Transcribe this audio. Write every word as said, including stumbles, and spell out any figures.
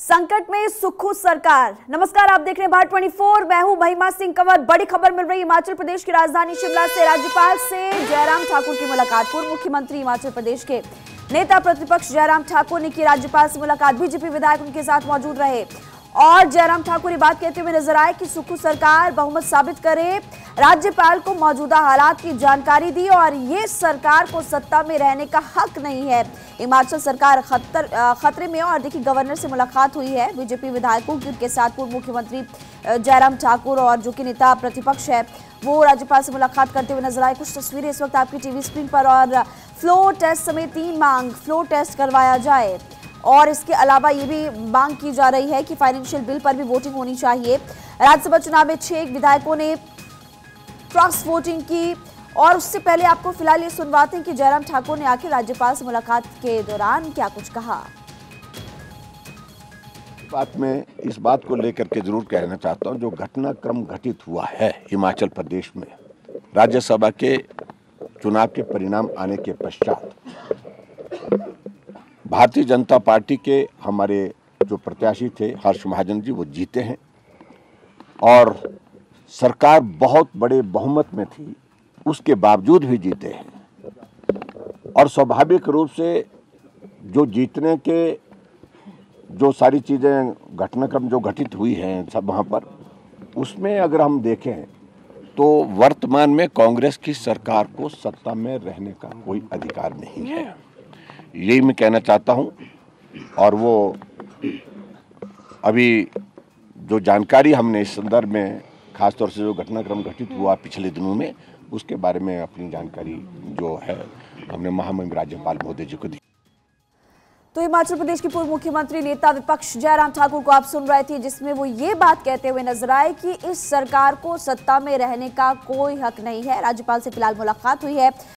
संकट में सुक्खू सरकार। नमस्कार, आप देख रहे हैं भारत चौबीस। मैं हूं महिमा सिंह कंवर। बड़ी खबर मिल रही है हिमाचल प्रदेश की राजधानी शिमला से। राज्यपाल से जयराम ठाकुर की मुलाकात। पूर्व मुख्यमंत्री हिमाचल प्रदेश के नेता प्रतिपक्ष जयराम ठाकुर ने की राज्यपाल से मुलाकात। बीजेपी विधायक उनके साथ मौजूद रहे और जयराम ठाकुर ये बात कहते हुए नजर आए कि सुक्खू सरकार बहुमत साबित करे। राज्यपाल को मौजूदा हालात की जानकारी दी और ये सरकार को सत्ता में रहने का हक नहीं है। हिमाचल सरकार खतर खतरे में। और देखिए, गवर्नर से मुलाकात हुई है बीजेपी विधायकों की। उनके साथ पूर्व मुख्यमंत्री जयराम ठाकुर और जो कि नेता प्रतिपक्ष है वो राज्यपाल से मुलाकात करते हुए नजर आए। कुछ तस्वीरें इस वक्त आपकी टीवी स्क्रीन पर। और फ्लोर टेस्ट समेत तीन मांग, फ्लोर टेस्ट करवाया जाए और इसके अलावा ये भी मांग की जा रही है कि फाइनेंशियल बिल पर भी वोटिंग होनी चाहिए। राज्यसभा चुनाव में छह विधायकों ने क्रॉस वोटिंग की। और उससे पहले आपको फिलहाल ये सुनवाते हैं कि जयराम ठाकुर ने आखिर राज्यपाल से मुलाकात के दौरान क्या कुछ कहा। बात में इस बात को लेकर के जरूर कहना चाहता हूं, जो घटनाक्रम घटित हुआ है हिमाचल प्रदेश में राज्यसभा के चुनाव के परिणाम आने के पश्चात, भारतीय जनता पार्टी के हमारे जो प्रत्याशी थे हर्ष महाजन जी, वो जीते हैं और सरकार बहुत बड़े बहुमत में थी, उसके बावजूद भी जीते हैं। और स्वाभाविक रूप से जो जीतने के जो सारी चीज़ें घटनाक्रम जो घटित हुई हैं सब वहाँ पर, उसमें अगर हम देखें तो वर्तमान में कांग्रेस की सरकार को सत्ता में रहने का कोई अधिकार नहीं है, यही मैं कहना चाहता हूं। और वो अभी जो जानकारी हमने इस संदर्भ में, खासतौर से जो घटनाक्रम घटित हुआ पिछले दिनों में, उसके बारे में अपनी जानकारी जो है हमने महामहिम राज्यपाल महोदय जी को दी। तो हिमाचल प्रदेश के पूर्व मुख्यमंत्री नेता विपक्ष जयराम ठाकुर को आप सुन रहे थे, जिसमें वो ये बात कहते हुए नजर आए कि इस सरकार को सत्ता में रहने का कोई हक नहीं है। राज्यपाल से फिलहाल मुलाकात हुई है।